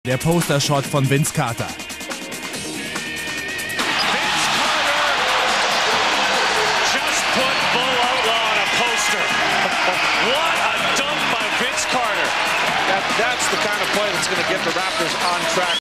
Der Postershot von Vince Carter. Just put Bo Outlaw on a poster. What a dunk by Vince Carter. That's the kind of play that's going to get the Raptors on track.